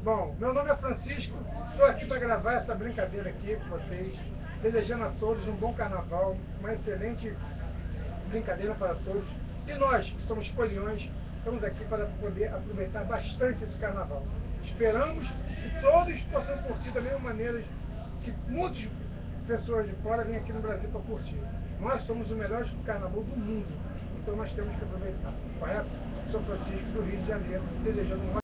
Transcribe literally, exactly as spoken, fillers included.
Bom, meu nome é Francisco, estou aqui para gravar essa brincadeira aqui com vocês, desejando a todos um bom carnaval, uma excelente brincadeira para todos. E nós, que somos poliões, estamos aqui para poder aproveitar bastante esse carnaval. Esperamos que todos possam curtir da mesma maneira que muitas pessoas de fora vêm aqui no Brasil para curtir. Nós somos o melhor carnaval do mundo, então nós temos que aproveitar, correto? Sou Francisco, do Rio de Janeiro, desejando um